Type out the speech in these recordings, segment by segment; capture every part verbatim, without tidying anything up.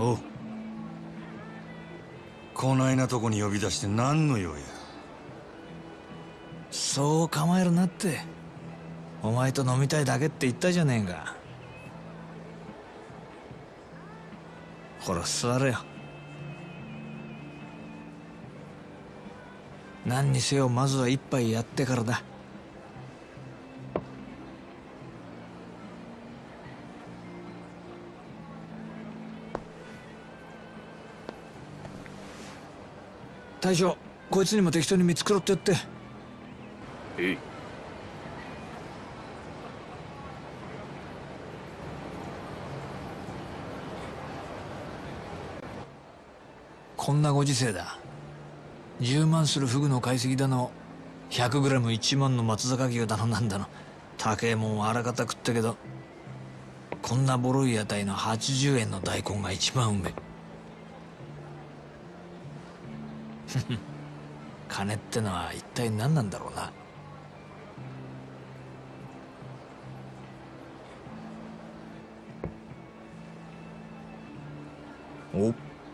おう。こないなとこに呼び出して何の用や。 そう構えるなって。お前と飲みたいだけって言ったじゃねえか。ほら座れよ。何にせよまずは一杯やってからだ。大将、こいつにも適当に見繕ってやって。 えい。 こんなご時世だ。じゅうまんするフグの解析だの、ひゃくグラムいちまんの松坂牛だのなんだの、高えもんはあらかた食ったけど、こんなボロい屋台のはちじゅうえんの大根が一番うめえ。金ってのは一体何なんだろうな。おっ。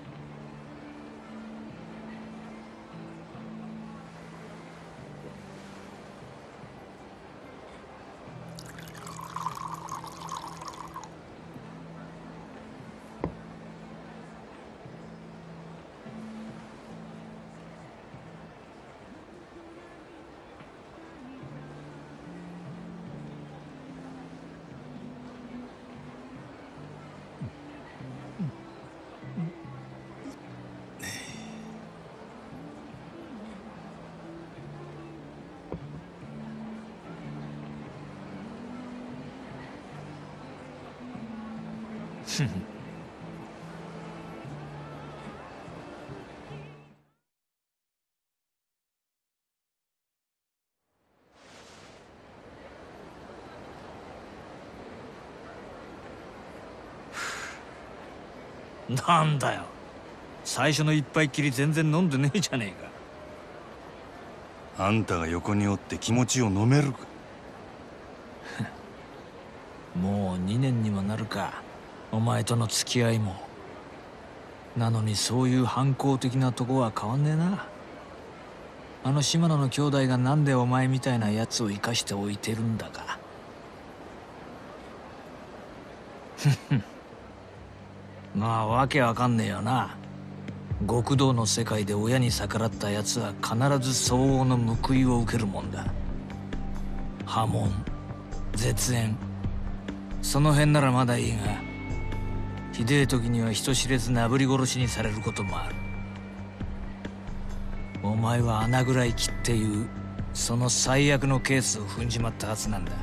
なんだよ、最初の一杯きり全然飲んでねえじゃねえか。あんたが横におって気持ちを飲めるか。 もうにねんにもなるか、お前との付き合いも。なのにそういう反抗的なとこは変わんねえな。あの島野の兄弟がなんでお前みたいなやつを生かしておいてるんだか。まあわけわかんねえよな。極道の世界で親に逆らったやつは必ず相応の報いを受けるもんだ。破門、絶縁、その辺ならまだいいが、ひでえ時には人知れずなぶり殺しにされることもある。お前は穴蔵行きっていうその最悪のケースを踏んじまったはずなんだ。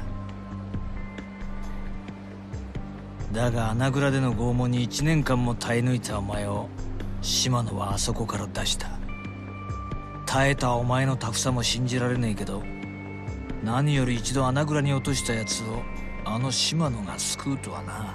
だが穴蔵での拷問に一年間も耐え抜いたお前を島野はあそこから出した。耐えたお前のタフさも信じられねえけど、何より一度穴蔵に落としたやつをあの島野が救うとはな。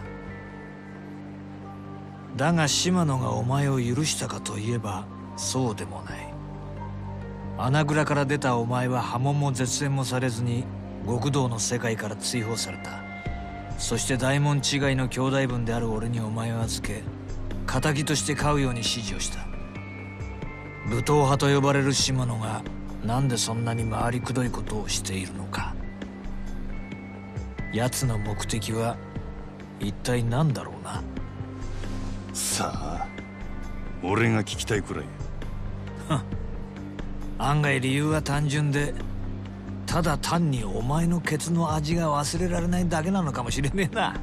だが島野がお前を許したかといえばそうでもない。穴蔵から出たお前は破門も絶縁もされずに極道の世界から追放された。そして大門違いの兄弟分である俺にお前を預け、仇として飼うように指示をした。武闘派と呼ばれる島野がなんでそんなに回りくどいことをしているのか。奴の目的は一体何だろうな。 さあ、俺が聞きたいくらい。 案外理由は単純で、ただ単にお前のケツの味が忘れられないだけなのかもしれねえな。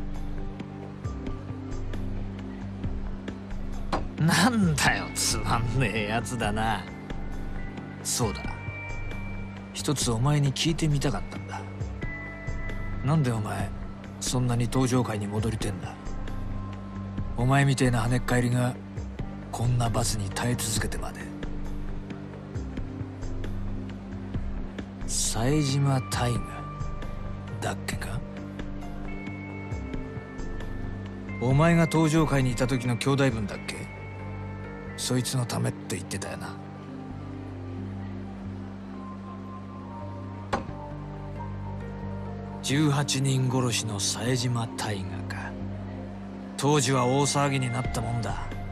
なんだよ、つまんねえやつだな。そうだ、一つお前に聞いてみたかったんだ。なんでお前そんなに登場界に戻りてんだ。お前みてえな跳ねっ返りがこんな罰に耐え続けてまで。冴島大河だっけか。お前が登場界にいた時の兄弟分だっけ。そいつのためって言ってたよな。じゅうはちにん殺しの冴島大河か。当時は大騒ぎになったもんだ。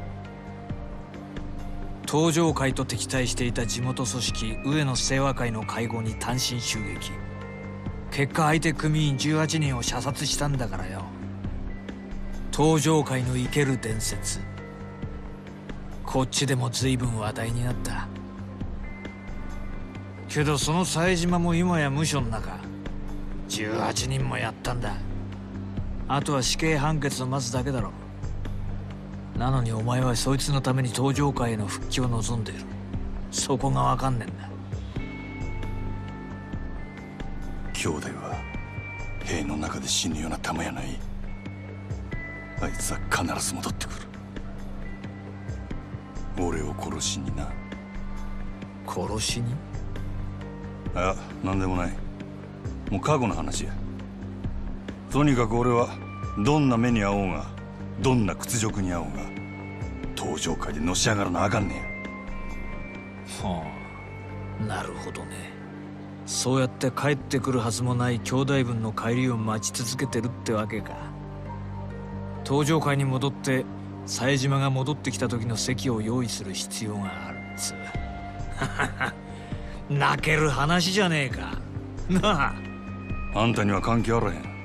東上会と敵対していた地元組織上野清和会の会合に単身襲撃。結果相手組員じゅうはちにんを射殺したんだからよ。東上会の生ける伝説、こっちでも随分話題になった。けどその冴島も今や無所の中、じゅうはちにんもやったんだ。あとは死刑判決を待つだけだろ。なのにお前はそいつのために東上会への復帰を望んでいる。そこが分かんねえんだ。 兄弟は兵の中で死ぬような玉やない。あいつは必ず戻ってくる。俺を殺しにな。 殺しに？ あ、なんでもない。もう過去の話や。とにかく俺はどんな目に遭おうが、どんな屈辱に遭おうが、東上界でのし上がらなあかんねん。はあ、なるほどね。そうやって帰ってくるはずもない兄弟分の帰りを待ち続けてるってわけか。東上界に戻って冴島が戻ってきた時の席を用意する必要があるっつう。泣ける話じゃねえか。なあ。 あんたには関係あらへん。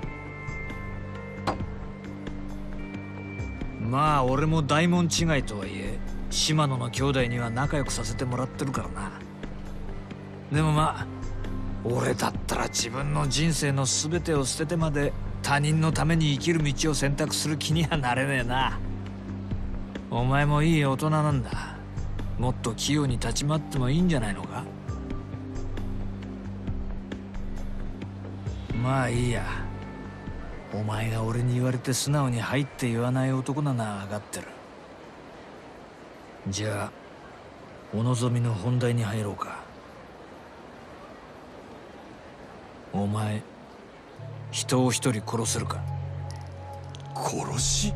まあ俺も大門違いとはいえ島野の兄弟には仲良くさせてもらってるからな。でもまあ俺だったら自分の人生の全てを捨ててまで他人のために生きる道を選択する気にはなれねえな。お前もいい大人なんだ。もっと器用に立ち回ってもいいんじゃないのか。まあいいや。お前が俺に言われて素直に入って言わない男なのは分かってる。じゃあお望みの本題に入ろうか。お前人を一人殺せるか？ 殺し？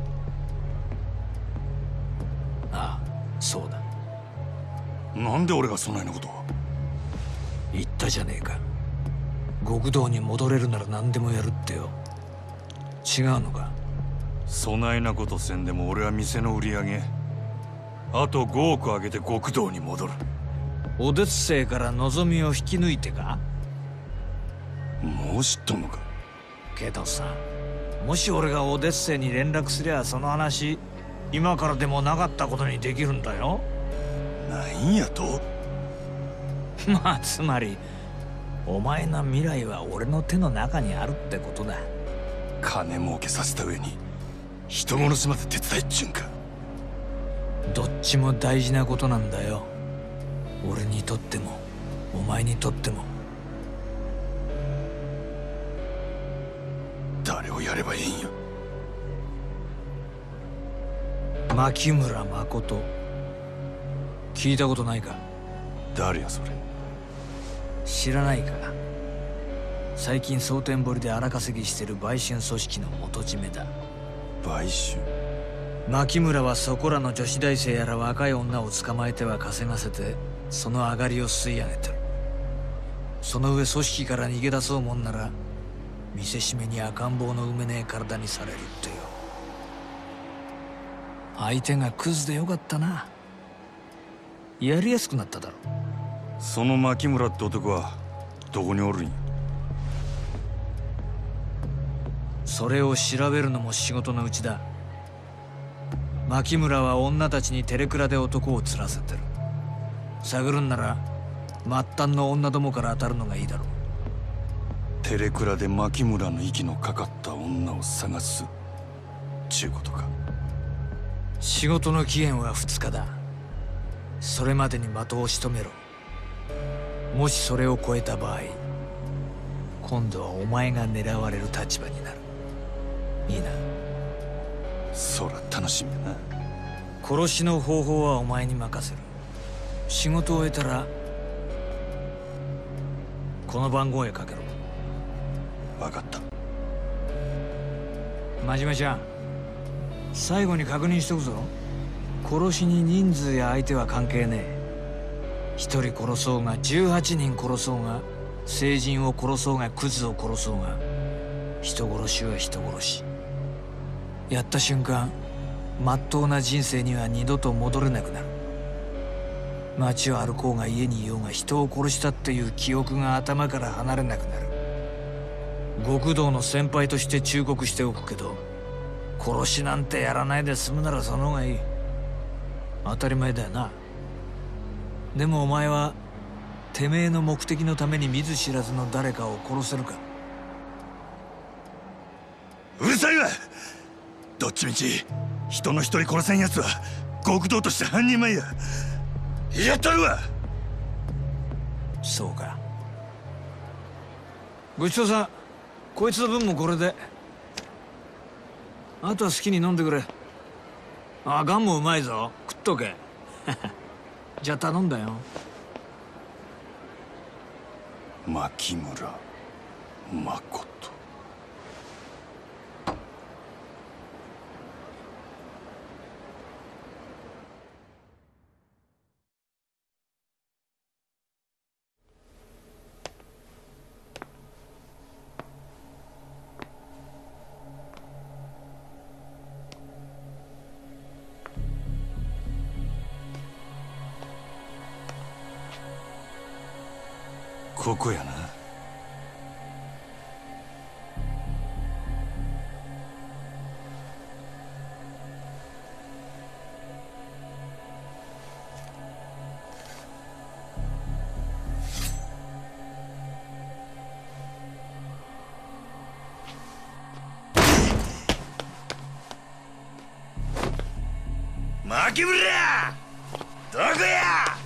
ああ、そうだ。 なんで俺がそないなことを。 言ったじゃねえか。極道に戻れるなら何でもやるってよ。違うのか？ そないなことせんでも俺は店の売り上げあとごおく上げて極道に戻る。 オデッセイから望みを引き抜いてか？ もう知っとんのか？ けどさ、もし俺がオデッセイに連絡すりゃその話今からでもなかったことにできるんだよ。 なんやと？ まあつまりお前の未来は俺の手の中にあるってことだ。 金儲けさせた上に人殺しまで手伝いっちゅうんか。 どっちも大事なことなんだよ。俺にとってもお前にとっても。 誰をやればいいんよ。 牧村誠、聞いたことないか？ 誰やそれ？ 知らないか？最近蒼天堀で荒稼ぎしてる売春組織の元締めだ。 買収？ 牧村はそこらの女子大生やら若い女を捕まえては稼がせてその上がりを吸い上げてる。その上組織から逃げ出そうもんなら見せしめに赤ん坊の産めねえ体にされるってよ。相手がクズでよかったな。やりやすくなっただろ。 その牧村って男はどこにおるんや？ それを調べるのも仕事のうちだ。牧村は女たちにテレクラで男を釣らせてる。探るんなら末端の女どもから当たるのがいいだろう。 テレクラで牧村の息のかかった女を探すちゅうことか。 仕事の期限はふつかだ。それまでに的を仕留めろ。もしそれを超えた場合、今度はお前が狙われる立場になる。いいな？ そら楽しみやな。 殺しの方法はお前に任せる。仕事を終えたらこの番号へかけろ。 分かった。 真島ちゃん、最後に確認しとくぞ。殺しに人数や相手は関係ねえ。一人殺そうがじゅうはちにん殺そうが成人を殺そうがクズを殺そうが人殺しは人殺し。やった瞬間まっとうな人生には二度と戻れなくなる。 街を歩こうが家にいようが人を殺したっていう記憶が頭から離れなくなる。極道の先輩として忠告しておくけど、殺しなんてやらないで済むならその方がいい。当たり前だよな。でもお前はてめえの目的のために見ず知らずの誰かを殺せるか？ うるさいわ。どっちみち人の一人殺せんやつは極道として半人前や。やったるわ。 そうか。ごちそうさん。こいつの分もこれで。あとは好きに飲んでくれ。あ、ガンもうまいぞ。食っとけ。じゃあ頼んだよ。 牧村誠。ここやな。牧村どこや。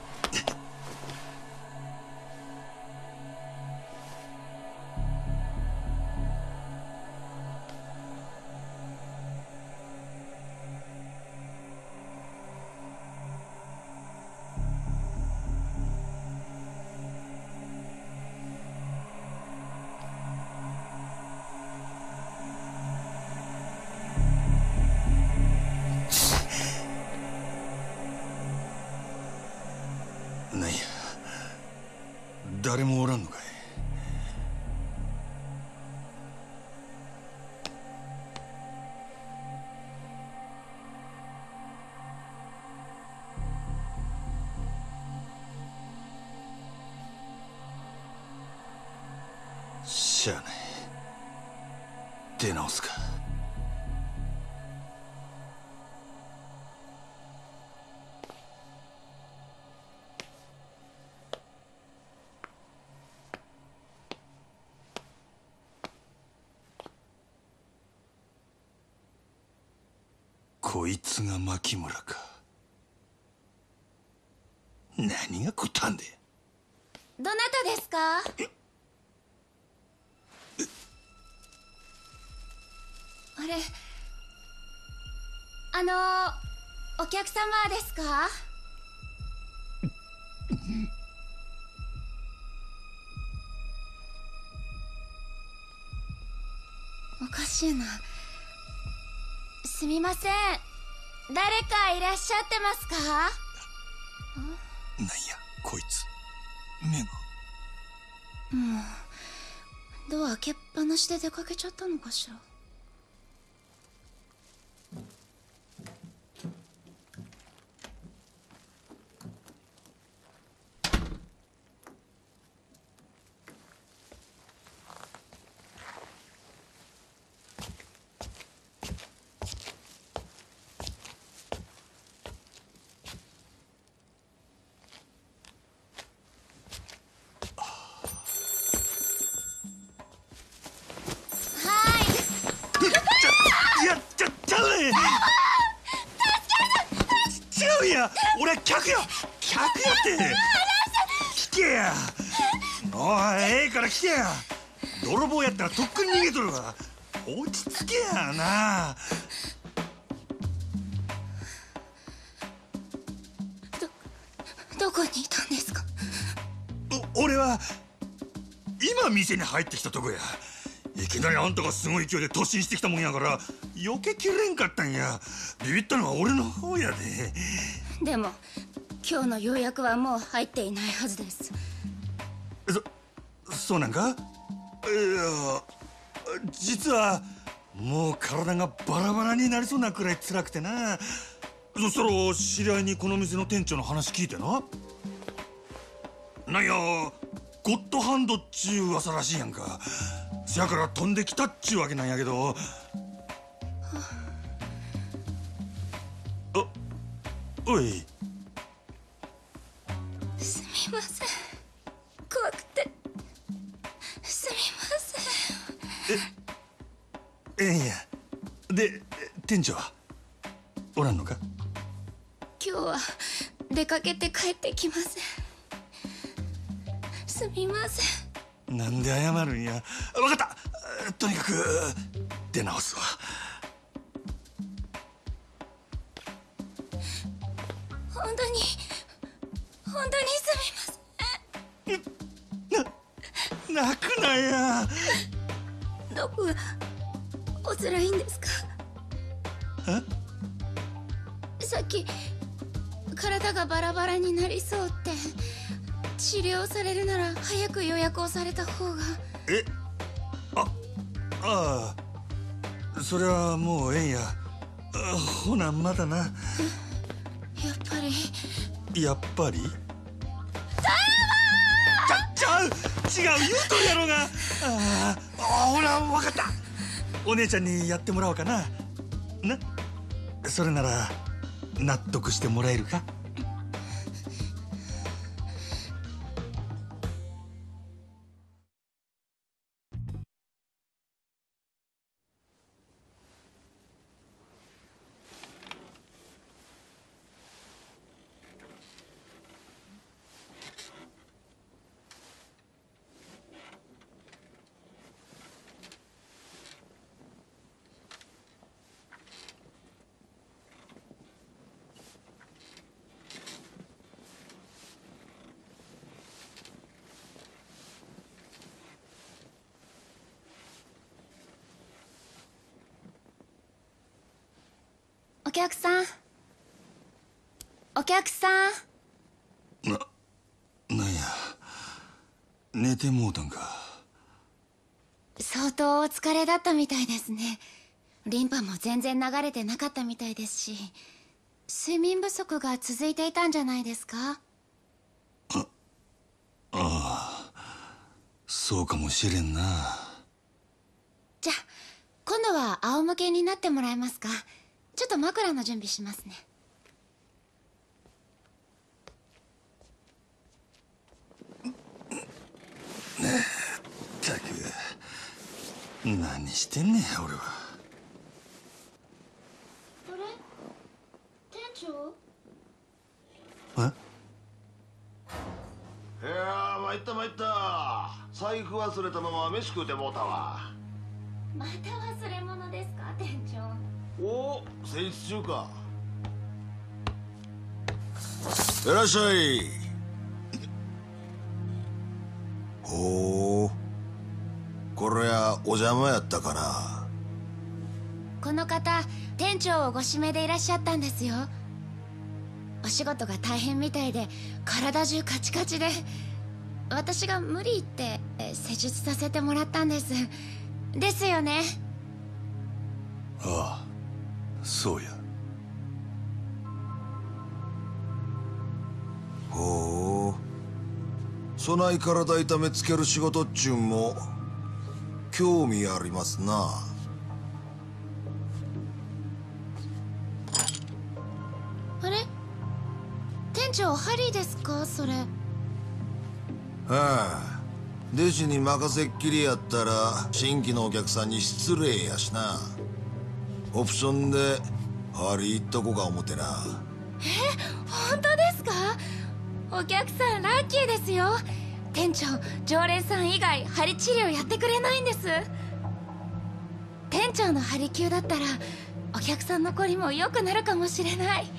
なんや、誰もおらんのかい。しゃあない、出直すか。こいつが牧村か。何がこったんで。 どなたですか？あれ、あのお客様ですか？おかしいな。すみません、誰かいらっしゃってますか？ なんやこいつ、目が。 もうドア開けっぱなしで出かけちゃったのかしら。 俺客や客やって聞けや。おい、ええから聞けや。泥棒やったらとっくに逃げとるわ。落ち着けやな。 どどこにいたんですか？ 俺は今店に入ってきたとこや。いきなりあんたがすごい勢いで突進してきたもんやから避けきれんかったんや。ビビったのは俺の方やで。 でも今日の予約はもう入っていないはずです。 そ、そうなんか？いや、実はもう体がバラバラになりそうなくらい辛くてな。 そしたら知り合いにこの店の店長の話聞いてな、なんやゴッドハンドっちゅう噂らしいやんか。せやから飛んできたっちゅうわけなんやけど、あ、おい、 すみません、怖くてすみません。 えええんや。で店長はおらんのか？ 今日は出かけて帰ってきません。すみません。 なんで謝るんや。分かった、とにかく出直すわ。 本当に本当にすみません。な泣くなや。 どこがお辛いんですか？ え？ さっき体がバラバラになりそうって治療されるなら早く予約をされた方が。 え、あ、ああ、それはもうええんや。あ、ほなまだな。 やっぱりやっぱりちゃうちゃう違う言うとるやろが。ああ、ほら分かった、お姉ちゃんにやってもらおうかな。な、それなら納得してもらえるか？ お客さん、お客さん。 な、なんや、寝てもうたんか。 相当お疲れだったみたいですね。リンパも全然流れてなかったみたいですし、睡眠不足が続いていたんじゃないですか？ あ、ああ、そうかもしれんな。 じゃあ今度は仰向けになってもらえますか？ちょっと枕の準備しますね。 ったく何してんねん俺は。 あれ、店長？ え？ いやー参った参った。財布忘れたまま飯食うてもうたわ。 また忘れ物ですか店長？ おお、戦術中か。いらっしゃい。ほう、これはお邪魔やったかな。 この方店長をご指名でいらっしゃったんですよ。お仕事が大変みたいで体中カチカチで、私が無理言って施術させてもらったんです。ですよね？ ああ、そうや。 ほう、そない体痛めつける仕事っちゅうんも興味ありますな。 あれ、店長針ですかそれ？ はあ、弟子に任せっきりやったら新規のお客さんに失礼やしな。オプションで針いっとこか思てな。 え、本当ですか？お客さんラッキーですよ。店長、常連さん以外針治療やってくれないんです。店長の針灸だったらお客さんのこりも良くなるかもしれない。ん？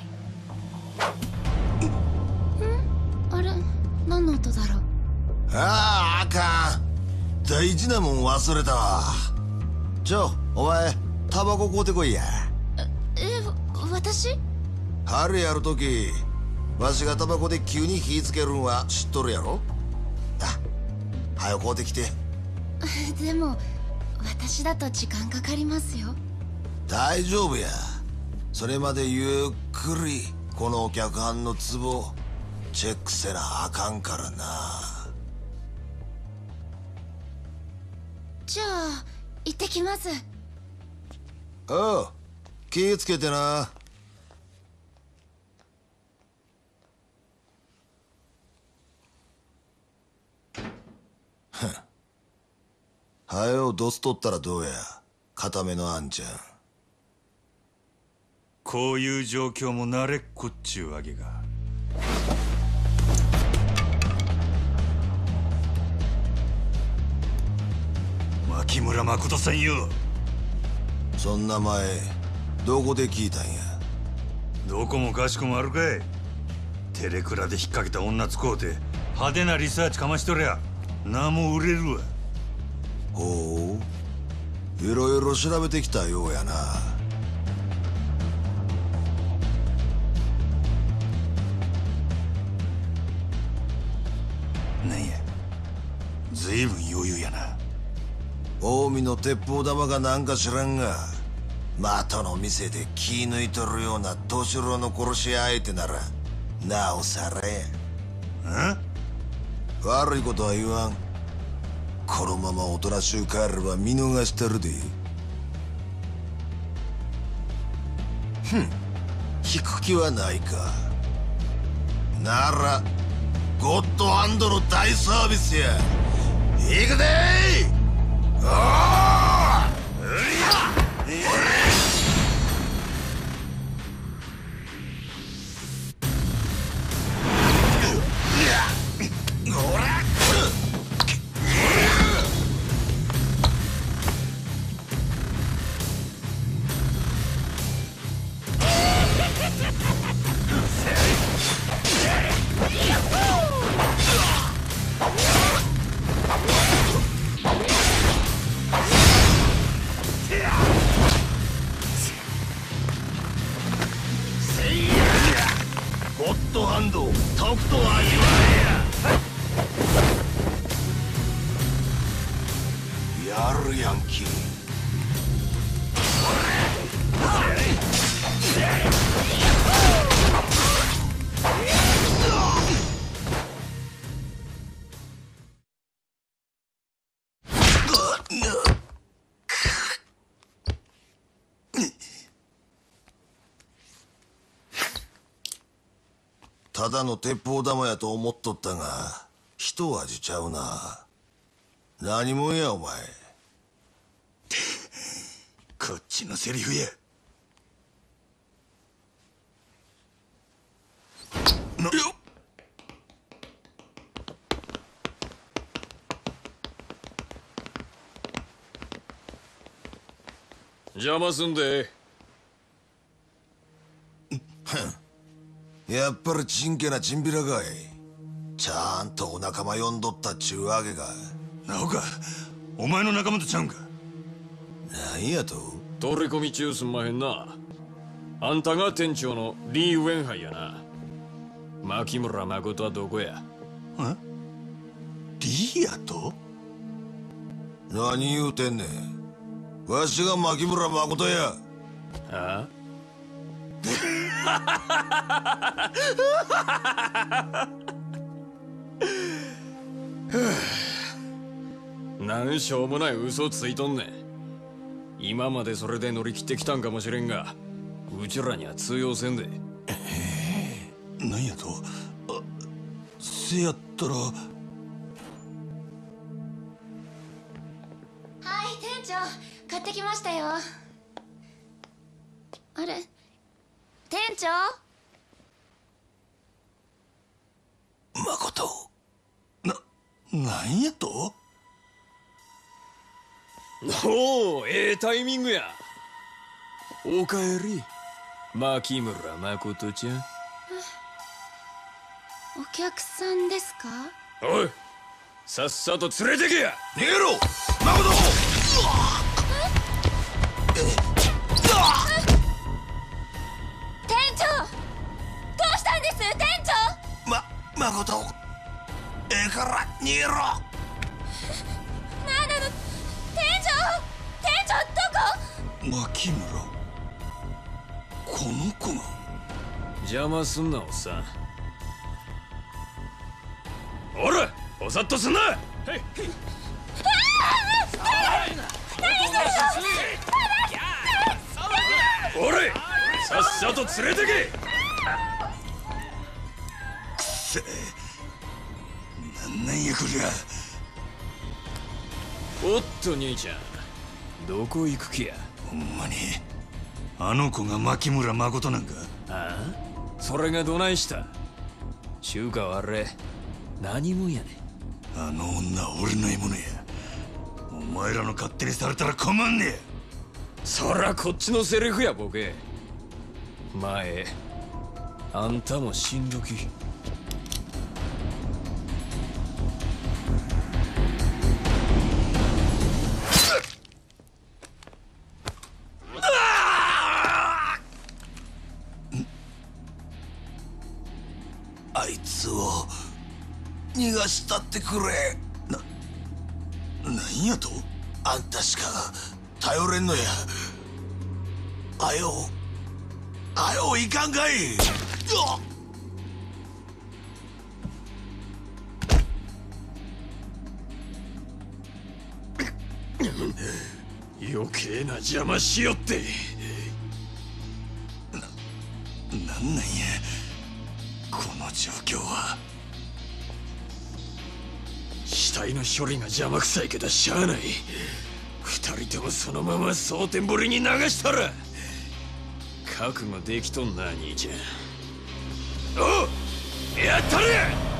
あれ、何の音だろう？ ああ、あかん、大事なもん忘れたわ。ちょ、お前タバコ買うてこいや。 え、私？ 針やるときわしがタバコで急に火つけるんは知っとるやろ。あ、はよ買うてきて。 でも私だと時間かかりますよ。 大丈夫や、 それまでゆっくりこの客飯の壺チェックせなあかんからな。 じゃあ行ってきます。 おう、気ぃつけてな。はよドス取ったらどうや、固めのあんちゃん。 こういう状況も慣れっこっちゅうわけか。牧村誠さんよ。 そんな前どこで聞いたんや。 どこもかしこもあるかい。テレクラで引っ掛けた女使うて派手なリサーチかましとりゃ名も売れるわ。 ほう、いろいろ調べてきたようやな。 なんや、ずいぶん余裕やな。 近江の鉄砲玉がなんか知らんが、的の店で気抜いとるような敏郎の殺し相手ならなおさらや。 ん？ 悪いことは言わん。このままおとなしゅう帰れば見逃してるで。ふん、引く気はないか。ならゴッドハンドの大サービスや。行くでー。おー！うりゃ！ゴッドハンド、とくとは言われや。やるヤンキー。ただの鉄砲玉やと思っとったが一味ちゃうな。何者やお前。 こっちのセリフや。なよっ。 邪魔すんで。 やっぱりちんけなチンピラかい。ちゃんとお仲間呼んどったっちゅうわけか。 なおか、お前の仲間とちゃうんか。 なんやと。 取り込み中すんまへんな。あんたが店長のリー・ウェンハイやな。牧村誠はどこや。 え？リーやと？ 何言うてんねん。わしが牧村誠や。 ああなんしょうもない嘘ついとんねん。今までそれで乗り切ってきたんかもしれんが、うちらには通用せんで。 ええ、なんやと。あ、せやったら。 はい店長、買ってきましたよ。あれ、店長？ 誠、な、なんやと？ おお、ええタイミングや。おかえり、牧村誠ちゃん。 お客さんですか？ おい、さっさと連れてけや。 逃げろ誠。 店長、どうしたんです店長？ ま、誠、ええから逃げろ。 なんなの店長、店長どこ？ 牧村、この子が。 邪魔すんなおっさん。おらおさっとすんな。おれさっさと連れてけ。 くせえ、なんなんやこりゃ。 おっと兄ちゃん、どこ行く気や。 ほんまにあの子が牧村誠なんか。 ああ、それがどないした。中華はあれ何もんやねん。 あの女は俺の獲物や。お前らの勝手にされたら困んねえ。 そらこっちのセリフやボケ。前あんたも死んどき。 あいつを逃がしたってくれ。 な、なんやと。 あんたしか頼れんのや。あよあよいかんかい。うわっ、 余計な邪魔しよって。 なんなんやこの状況は。 死体の処理が邪魔くさいけどしゃあない。二人ともそのまま蒼天堀に流したら。覚悟できとんな兄ちゃん。おうやったれ。